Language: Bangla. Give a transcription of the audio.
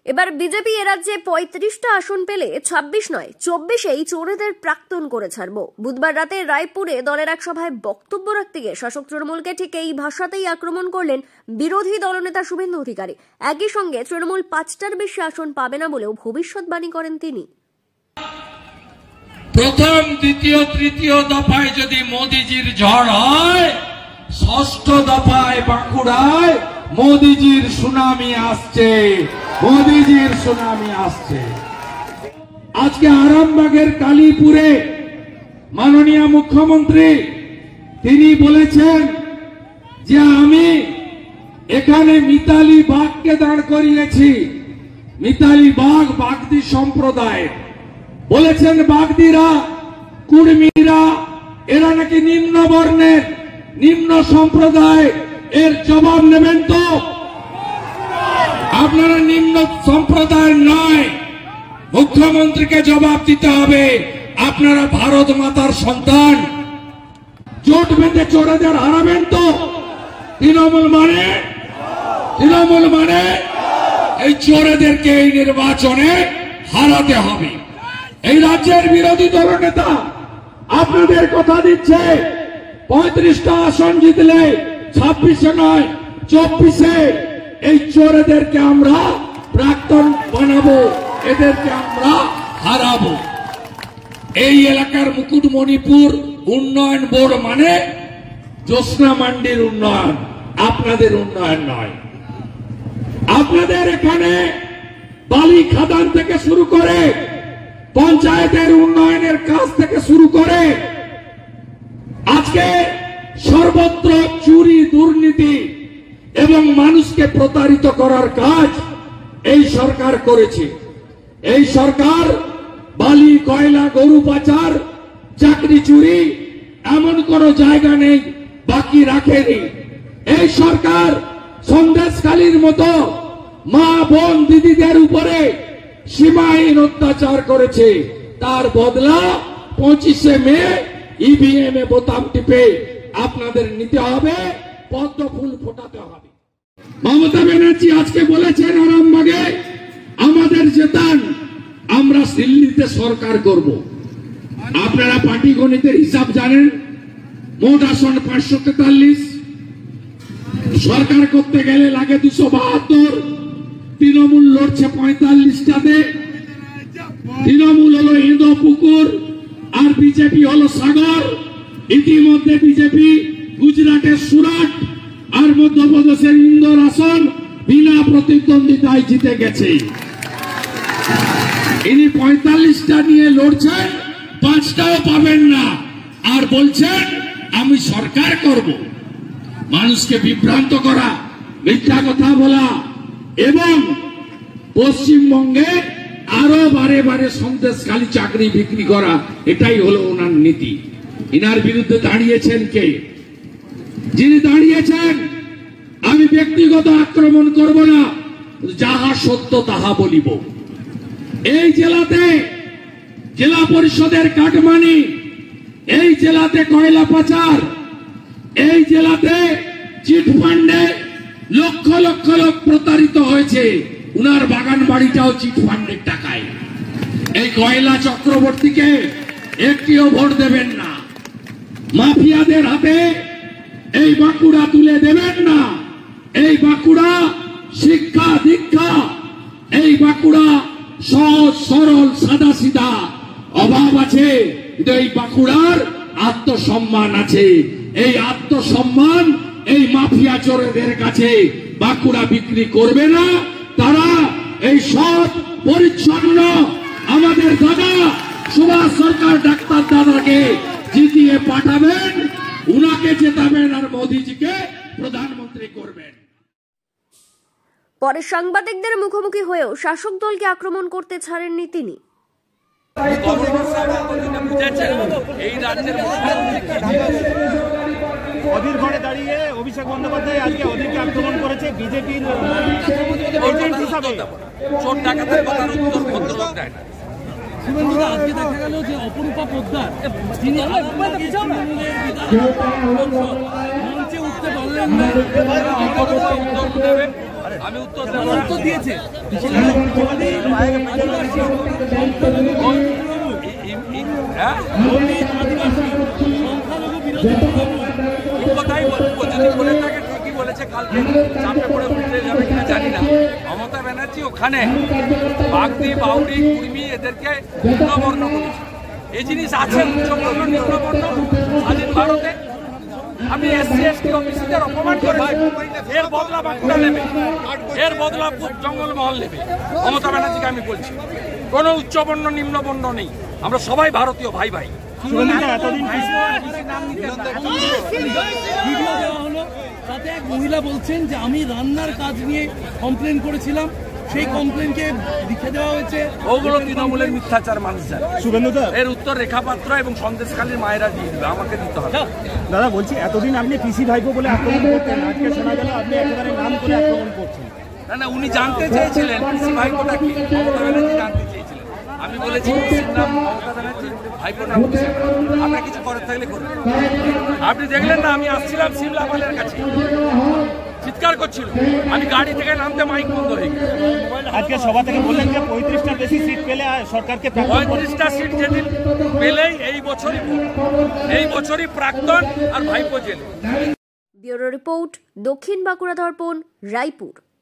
এবার বিজেপি এ রাজ্যে ৩৫টা আসন পেলে ২৬ নয় ২৪-এই চোরেদের প্রাক্তন করে ছাড়ব। বুধবার রাতে রায়পুরে দলের এক সভায় বক্তব্য রাখতে গিয়ে শাসক তৃণমূলকে ঠিক এই ভাষাতেই আক্রমণ করলেন বিরোধী দলনেতা শুভেন্দু অধিকারী। একই সঙ্গে তৃণমূল ৫টার বেশি আসন পাবে না বলেও ভবিষ্যৎবাণী করেন তিনি। প্রথম, দ্বিতীয়, তৃতীয় দফায় যদি মোদিজির ঝড় হয়, ষষ্ঠ দফায় বাঁকুড়ায় মোদিজির সুনামি আসছে, মোদিজির সুনামি আসছে। আজকে আরামবাগের কালীপুরে মাননীয় মুখ্যমন্ত্রী তিনি বলেছেন যে আমি এখানে মিতালি বাগকে দাঁড় করিয়েছি। মিতালি বাগ বাগদি সম্প্রদায় বলেছেন, বাগদিরা, কুর্মীরা এরা নাকি নিম্ন বর্ণের, নিম্ন সম্প্রদায়। এর জবাব নেবেন তো? আপনারা নিম্ন সম্প্রদায় নয়, মুখ্যমন্ত্রীকে জবাব দিতে হবে। আপনারা ভারত মাতার সন্তান। জোট বেঁধে চোরেদের হারাবেন তো? তৃণমূল মানে এই চোরেদেরকে এই নির্বাচনে হারাতে হবে। এই রাজ্যের বিরোধী দলনেতা আপনাদের কথা দিচ্ছে ৩৫টা আসন জিতলে ২৬-এ নয় ২৪-এ এই চোরেদেরকে আমরা প্রাক্তন বানাবো, এদেরকে আমরা হারাবো। এই এলাকার মুকুটমণিপুর উন্নয়ন বোর্ড মানে জ্যোৎস্না মান্ডির উন্নয়ন, আপনাদের উন্নয়ন নয়। আপনাদের এখানে বালি খাদান থেকে শুরু করে পঞ্চায়েতের উন্নয়নের কাজ থেকে শুরু করে আজকে সর্বত্র চুরি, দুর্নীতি এবং মানুষকে প্রতারিত করার কাজ এই সরকার করেছে। এই সরকার বালি, কয়লা, গরু পাচার, চাকরি চুরি এমন কোন জায়গা নেই বাকি রাখেনি। এই সরকার সন্দেশখালীর মতো মা, বোন, দিদিদের উপরে সীমাহীন অত্যাচার করেছে। তার বদলা 25শে মে ইভিএম এ বোতাম টিপে আপনাদের নিতে হবে, পদ্ম ফুল ফোটাতে হবে। মমতা ব্যানার্জি আজকে বলেছেন আরামবাগে আমাদের জেতান, আমরা দিল্লিতে সরকার করব। আপনারা পার্টি গণিতের হিসাব জানেন, মোট আসন 543, সরকার করতে গেলে লাগে 272। তৃণমূল লড়ছে 45টাতে। তৃণমূল হলো ইন্দোপুকুর আর বিজেপি হলো সাগর। ইতিমধ্যে বিজেপি গুজরাটের সুরাট আর মধ্যপ্রদেশের ইন্দোর আসন বিনা প্রতিদ্বন্দ্বিতায় জিতে গেছে। ইনি 45টা নিয়ে লড়ছেন, 5টাও পাবেন না, আর বলছেন আমি সরকার করব। মানুষকে বিভ্রান্ত করা, মিথ্যা কথা বলা এবং পশ্চিমবঙ্গে আরো বারে বারে সন্দেশখালী চাকরি বিক্রি করা, এটাই হলো ওনার নীতি। ইনার বিরুদ্ধে দাঁড়িয়েছেন কে? যিনি দাঁড়িয়েছেন, আমি ব্যক্তিগত আক্রমণ করব না, যাহা সত্য তাহা বলিব। এই জেলাতে জেলা পরিষদের কাটমানি, এই জেলাতে কয়লা পাচার, এই জেলাতে চিটফান্ডে লক্ষ লক্ষ লোক প্রতারিত হয়েছে। উনার বাগান বাড়িটাও চিটফান্ডের টাকায়। এই কয়লা চক্রবর্তীকে একটিও ভোট দেবেন না। মাফিয়াদের হাতে এই বাঁকুড়া তুলে দেবেন না। এই বাঁকুড়া শিক্ষা দীক্ষা, এই বাঁকুড়া সহজ সরল সাদা সিধা। অভাব আছে কিন্তু এই বাঁকুড়ার আত্মসম্মান আছে। এই আত্মসম্মান এই মাফিয়া চোরেদের কাছে বাঁকুড়া বিক্রি করবে না। তারা এই সৎ পরিচ্ছন্ন আমাদের দাদা সুভাষ সরকার ডাক্তার দাদাকে জিতিয়ে পাঠাবেন, উনাকে জেতাবেন আর মোদিজিকে প্রধানমন্ত্রী করবেন। পরে সাংবাদিকদের মুখোমুখি হয়েও শাসক দলকে আক্রমণ করতে ছাড়েননি তিনি। অধীর ঘরে দাঁড়িয়ে অভিষেক বন্দ্যোপাধ্যায় আজকে অধীরকে আক্রমণ করেছে বিজেপির এজেন্ট হিসাবে। চোর ডাকাতের কথার উত্তর ভদ্রলোক দেয় না। আজকে দেখা গেল যে অপরূপা পোদ্দার তিনি মঞ্চে উঠতে পারলেন না। আমি উত্তর দিয়েছে কথাই বলবো, যদি বলে থাকে ঠিকই বলেছে, কালকে চাপে পড়ে উঠতে যাবে কিনা জানি না। মমতা ব্যানার্জি ওখানে বাগদি, বাউরি, কুর্মি এদেরকে নিম্নবর্ণ করেছে। এই জিনিস আছে, উচ্চবর্ণ নিম্নবর্ণ স্বাধীন ভারতে। আপনি SC ST অফিসারদের অপমান করেছেন, এর বদলা বাঁকুড়া নেবে, এর বদলা জঙ্গলমহল নেবে। মমতা ব্যানার্জিকে আমি বলছি, কোনো উচ্চবর্ণ নিম্নবর্ণ নেই, আমরা সবাই ভারতীয় ভাই ভাই। তাতে এক মহিলা বলছেন যে আমি রান্নার কাজ নিয়ে কমপ্লেন করেছিলাম, সেই কমপ্লেনকে লিখে দেওয়া হয়েছে। ওগুলো তৃণমূলের মিথ্যাচার মানুষ জানে। শুভেন্দুদা, এর উত্তর রেখা পাত্র এবং সন্দেশখালীর মায়েরা দিয়ে দিবে, আমাকে দিতে হবে। দাদা বলছি, এতদিন আপনি পিসি ভাইপো বলে আক্রমণ করতেন, আজকে শোনা গেল আপনি একেবারে নাম করে আক্রমণ করছেন। না, উনি জানতে চেয়েছিলেন পিসি ভাইপোটা কি, মমতা ব্যানার্জি জানতে চেয়েছিলেন। আমি বলেছি পিসির নাম মমতা ব্যানার্জি, ভাইপোর নাম পিসি। আপনার কিছু করার থাকলে করুন। আপনি দেখলেন না, আমি আসছিলাম সিমলাপালের কাছে, চিৎকার করছিল, আমি গাড়ি থেকে নামতে মাইক বন্ধ হয়ে গেছে। আজকে সভা থেকে বললেন যে 35টা বেশি সিট পেলে সরকারকে 35টা সিট যেদিন পেলেই এই বছরই প্রাক্তন আর ভাইপো জেলে। ব্যুরো রিপোর্ট, দক্ষিণ বাঁকুড়া দর্পণ, রায়পুর।